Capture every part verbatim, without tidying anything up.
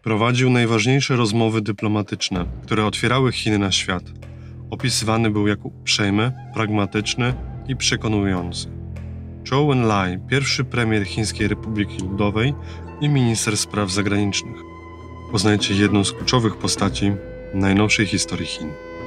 Prowadził najważniejsze rozmowy dyplomatyczne, które otwierały Chiny na świat. Opisywany był jako uprzejmy, pragmatyczny i przekonujący. Zhou Enlai, pierwszy premier Chińskiej Republiki Ludowej i minister spraw zagranicznych. Poznajcie jedną z kluczowych postaci najnowszej historii Chin.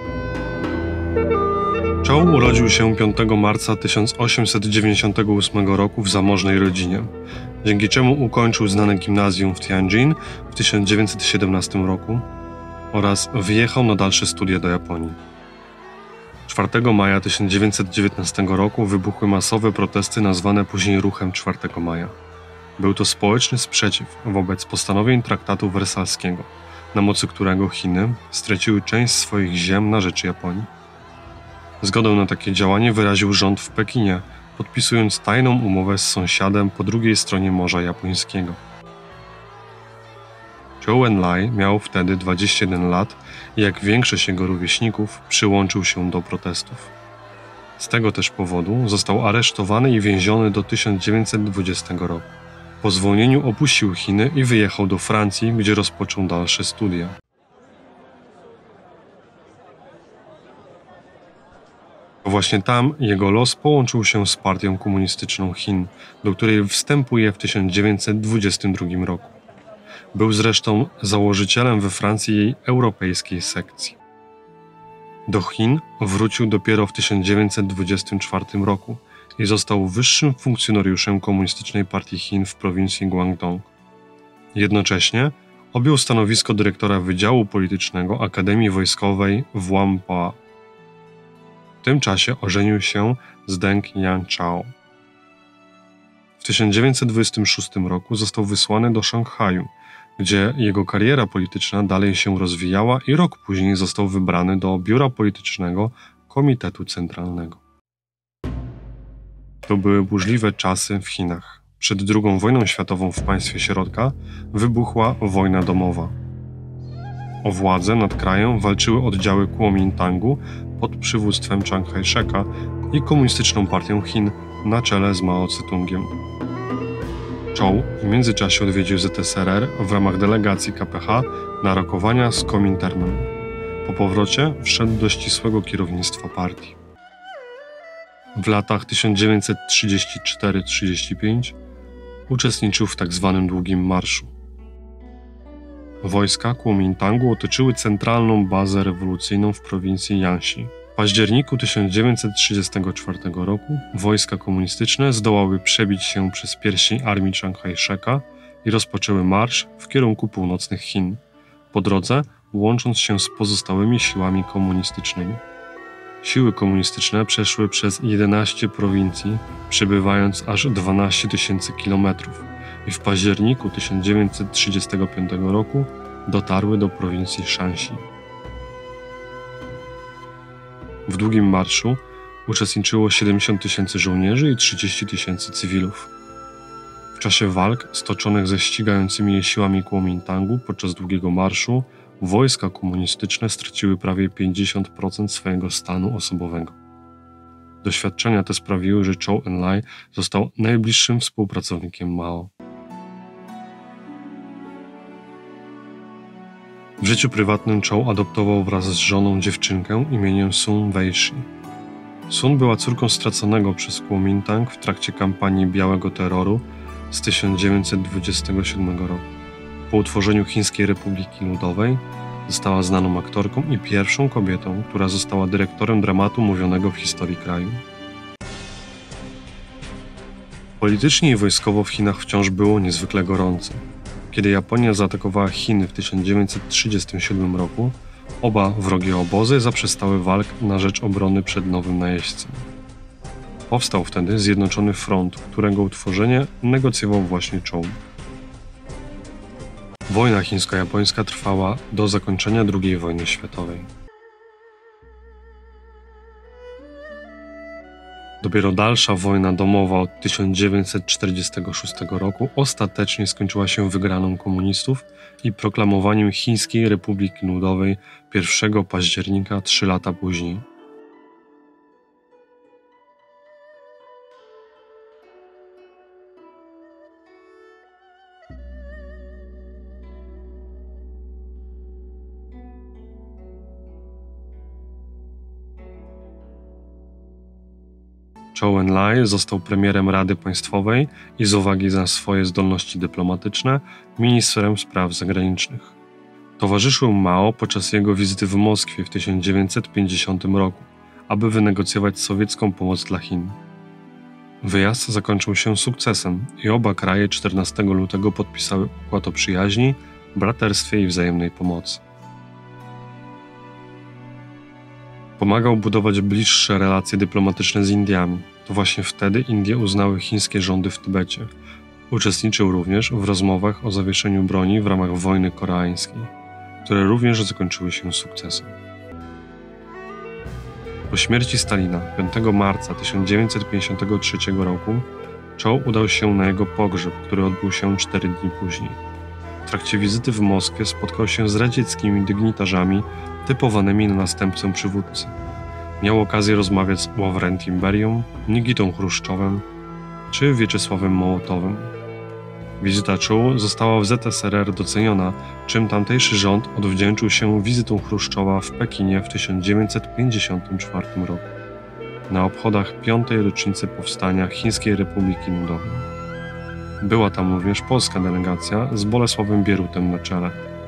Zhou urodził się piątego marca tysiąc osiemset dziewięćdziesiątego ósmego roku w zamożnej rodzinie, dzięki czemu ukończył znane gimnazjum w Tianjin w tysiąc dziewięćset siedemnastym roku oraz wyjechał na dalsze studia do Japonii. czwartego maja tysiąc dziewięćset dziewiętnastego roku wybuchły masowe protesty nazwane później Ruchem czwartego maja. Był to społeczny sprzeciw wobec postanowień traktatu wersalskiego, na mocy którego Chiny straciły część swoich ziem na rzecz Japonii. Zgodę na takie działanie wyraził rząd w Pekinie, podpisując tajną umowę z sąsiadem po drugiej stronie Morza Japońskiego. Zhou Enlai miał wtedy dwadzieścia jeden lat i jak większość jego rówieśników przyłączył się do protestów. Z tego też powodu został aresztowany i więziony do tysiąc dziewięćset dwudziestego roku. Po zwolnieniu opuścił Chiny i wyjechał do Francji, gdzie rozpoczął dalsze studia. Właśnie tam jego los połączył się z Partią Komunistyczną Chin, do której wstępuje w tysiąc dziewięćset dwudziestym drugim roku. Był zresztą założycielem we Francji jej europejskiej sekcji. Do Chin wrócił dopiero w tysiąc dziewięćset dwudziestym czwartym roku i został wyższym funkcjonariuszem Komunistycznej Partii Chin w prowincji Guangdong. Jednocześnie objął stanowisko dyrektora Wydziału Politycznego Akademii Wojskowej w Whampoa. W tym czasie ożenił się z Deng Yanchao. W tysiąc dziewięćset dwudziestym szóstym roku został wysłany do Szanghaju, gdzie jego kariera polityczna dalej się rozwijała i rok później został wybrany do Biura Politycznego Komitetu Centralnego. To były burzliwe czasy w Chinach. Przed drugą wojną światową w państwie środka wybuchła wojna domowa. O władzę nad krajem walczyły oddziały Kuomintangu pod przywództwem Chiang Kai-sheka i Komunistyczną Partią Chin na czele z Mao Tse-tungiem. Zhou w międzyczasie odwiedził Z S R R w ramach delegacji K P H na rokowania z Kominternem. Po powrocie wszedł do ścisłego kierownictwa partii. W latach tysiąc dziewięćset trzydziestym czwartym do trzydziestego piątego uczestniczył w tzw. Długim Marszu. Wojska Kuomintangu otoczyły centralną bazę rewolucyjną w prowincji Jiangxi. W październiku tysiąc dziewięćset trzydziestego czwartego roku wojska komunistyczne zdołały przebić się przez pierścień armii Chiang Kai-sheka i rozpoczęły marsz w kierunku północnych Chin, po drodze łącząc się z pozostałymi siłami komunistycznymi. Siły komunistyczne przeszły przez jedenaście prowincji, przebywając aż dwanaście tysięcy kilometrów i w październiku tysiąc dziewięćset trzydziestego piątego roku dotarły do prowincji Shanxi. W Długim Marszu uczestniczyło siedemdziesiąt tysięcy żołnierzy i trzydzieści tysięcy cywilów. W czasie walk stoczonych ze ścigającymi je siłami Kuomintangu podczas Długiego Marszu wojska komunistyczne straciły prawie pięćdziesiąt procent swojego stanu osobowego. Doświadczenia te sprawiły, że Zhou Enlai został najbliższym współpracownikiem Mao. W życiu prywatnym Zhou adoptował wraz z żoną dziewczynkę imieniem Sun Weishi. Sun była córką straconego przez Kuomintang w trakcie kampanii Białego Terroru z tysiąc dziewięćset dwudziestego siódmego roku. Po utworzeniu Chińskiej Republiki Ludowej została znaną aktorką i pierwszą kobietą, która została dyrektorem dramatu mówionego w historii kraju. Politycznie i wojskowo w Chinach wciąż było niezwykle gorąco. Kiedy Japonia zaatakowała Chiny w tysiąc dziewięćset trzydziestym siódmym roku, oba wrogie obozy zaprzestały walk na rzecz obrony przed nowym najeźdźcem. Powstał wtedy Zjednoczony Front, którego utworzenie negocjował właśnie Zhou. Wojna chińsko-japońska trwała do zakończenia drugiej wojny światowej. Dopiero dalsza wojna domowa od tysiąc dziewięćset czterdziestego szóstego roku ostatecznie skończyła się wygraną komunistów i proklamowaniem Chińskiej Republiki Ludowej pierwszego października trzy lata później. Zhou Enlai został premierem Rady Państwowej i z uwagi na swoje zdolności dyplomatyczne ministrem spraw zagranicznych. Towarzyszył Mao podczas jego wizyty w Moskwie w tysiąc dziewięćset pięćdziesiątym roku, aby wynegocjować sowiecką pomoc dla Chin. Wyjazd zakończył się sukcesem i oba kraje czternastego lutego podpisały układ o przyjaźni, braterstwie i wzajemnej pomocy. Pomagał budować bliższe relacje dyplomatyczne z Indiami. To właśnie wtedy Indie uznały chińskie rządy w Tybecie. Uczestniczył również w rozmowach o zawieszeniu broni w ramach wojny koreańskiej, które również zakończyły się sukcesem. Po śmierci Stalina piątego marca tysiąc dziewięćset pięćdziesiątego trzeciego roku Zhou udał się na jego pogrzeb, który odbył się cztery dni później. W trakcie wizyty w Moskwie spotkał się z radzieckimi dygnitarzami typowanymi na następcę przywódcy. Miał okazję rozmawiać z Ławrentem Berią, Nikitą Chruszczowem czy Wieczysławem Mołotowem. Wizyta Zhou została w Z S R R doceniona, czym tamtejszy rząd odwdzięczył się wizytą Chruszczowa w Pekinie w tysiąc dziewięćset pięćdziesiątym czwartym roku, na obchodach piątej rocznicy powstania Chińskiej Republiki Ludowej. Była tam również polska delegacja z Bolesławem Bierutem na czele.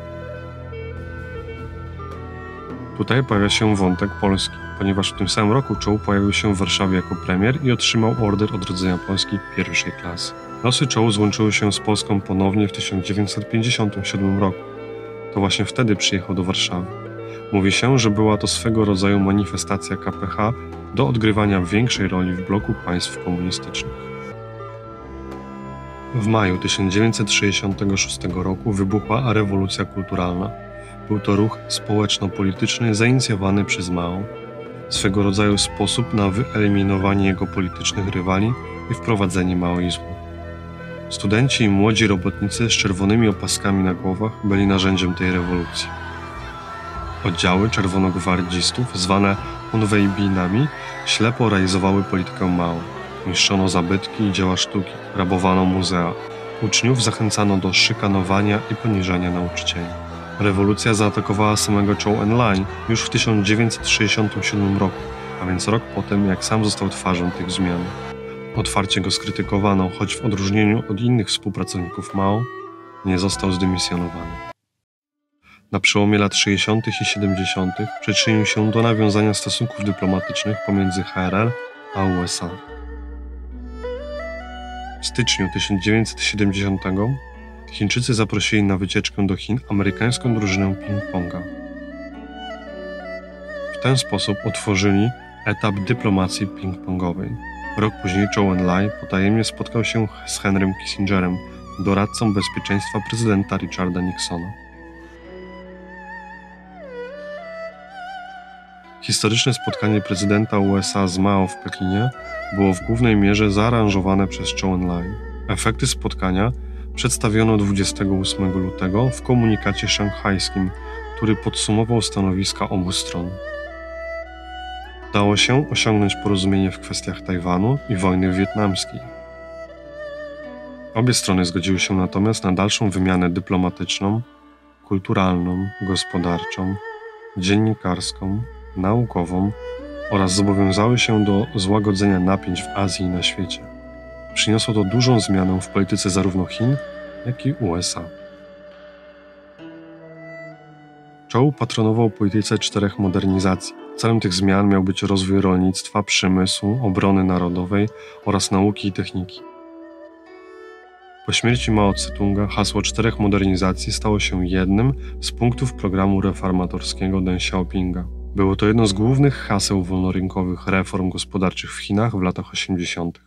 Tutaj pojawia się wątek Polski, ponieważ w tym samym roku Zhou pojawił się w Warszawie jako premier i otrzymał Order Odrodzenia Polski pierwszej klasy. Losy Zhou złączyły się z Polską ponownie w tysiąc dziewięćset pięćdziesiątym siódmym roku. To właśnie wtedy przyjechał do Warszawy. Mówi się, że była to swego rodzaju manifestacja K P H do odgrywania większej roli w bloku państw komunistycznych. W maju tysiąc dziewięćset sześćdziesiątego szóstego roku wybuchła rewolucja kulturalna. Był to ruch społeczno-polityczny zainicjowany przez Mao, swego rodzaju sposób na wyeliminowanie jego politycznych rywali i wprowadzenie maoizmu. Studenci i młodzi robotnicy z czerwonymi opaskami na głowach byli narzędziem tej rewolucji. Oddziały czerwonogwardzistów, zwane Hunwejbinami, ślepo realizowały politykę Mao. Niszczono zabytki i dzieła sztuki, rabowano muzea. Uczniów zachęcano do szykanowania i poniżania nauczycieli. Rewolucja zaatakowała samego Zhou Enlai już w tysiąc dziewięćset sześćdziesiątym siódmym roku, a więc rok po tym, jak sam został twarzą tych zmian. Otwarcie go skrytykowano, choć w odróżnieniu od innych współpracowników Mao nie został zdymisjonowany. Na przełomie lat sześćdziesiątych i siedemdziesiątych przyczynił się do nawiązania stosunków dyplomatycznych pomiędzy H R L a U S A. W styczniu tysiąc dziewięćset siedemdziesiątego Chińczycy zaprosili na wycieczkę do Chin amerykańską drużynę ping-ponga. W ten sposób otworzyli etap dyplomacji ping-pongowej. Rok później Zhou Enlai potajemnie spotkał się z Henrym Kissingerem, doradcą bezpieczeństwa prezydenta Richarda Nixona. Historyczne spotkanie prezydenta U S A z Mao w Pekinie było w głównej mierze zaaranżowane przez Zhou Enlai. Efekty spotkania przedstawiono dwudziestego ósmego lutego w komunikacie szanghajskim, który podsumował stanowiska obu stron. Udało się osiągnąć porozumienie w kwestiach Tajwanu i wojny wietnamskiej. Obie strony zgodziły się natomiast na dalszą wymianę dyplomatyczną, kulturalną, gospodarczą, dziennikarską, naukową oraz zobowiązały się do złagodzenia napięć w Azji i na świecie. Przyniosło to dużą zmianę w polityce zarówno Chin, jak i U S A. Zhou patronował polityce czterech modernizacji. Celem tych zmian miał być rozwój rolnictwa, przemysłu, obrony narodowej oraz nauki i techniki. Po śmierci Mao Tse-tunga hasło czterech modernizacji stało się jednym z punktów programu reformatorskiego Deng Xiaopinga. Było to jedno z głównych haseł wolnorynkowych reform gospodarczych w Chinach w latach osiemdziesiątych.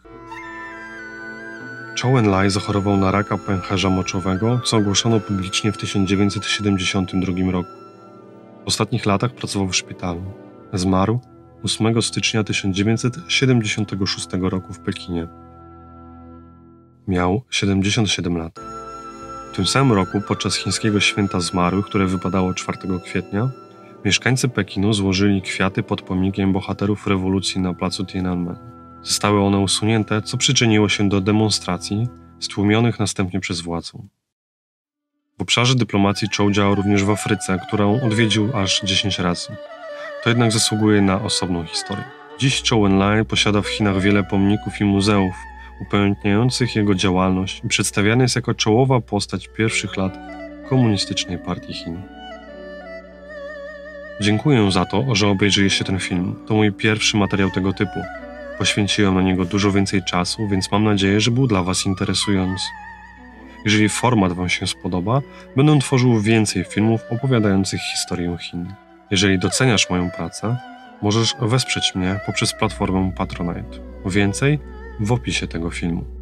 Zhou Enlai zachorował na raka pęcherza moczowego, co ogłoszono publicznie w tysiąc dziewięćset siedemdziesiątym drugim roku. W ostatnich latach pracował w szpitalu. Zmarł ósmego stycznia tysiąc dziewięćset siedemdziesiątego szóstego roku w Pekinie. Miał siedemdziesiąt siedem lat. W tym samym roku, podczas chińskiego święta zmarłych, które wypadało czwartego kwietnia, mieszkańcy Pekinu złożyli kwiaty pod pomnikiem bohaterów rewolucji na placu Tiananmen. Zostały one usunięte, co przyczyniło się do demonstracji, stłumionych następnie przez władzę. W obszarze dyplomacji Zhou działał również w Afryce, którą odwiedził aż dziesięć razy. To jednak zasługuje na osobną historię. Dziś Zhou Enlai posiada w Chinach wiele pomników i muzeów upamiętniających jego działalność i przedstawiany jest jako czołowa postać pierwszych lat Komunistycznej Partii Chin. Dziękuję za to, że obejrzeliście ten film. To mój pierwszy materiał tego typu. Poświęciłem na niego dużo więcej czasu, więc mam nadzieję, że był dla Was interesujący. Jeżeli format Wam się spodoba, będę tworzył więcej filmów opowiadających historię Chin. Jeżeli doceniasz moją pracę, możesz wesprzeć mnie poprzez platformę Patronite. Więcej w opisie tego filmu.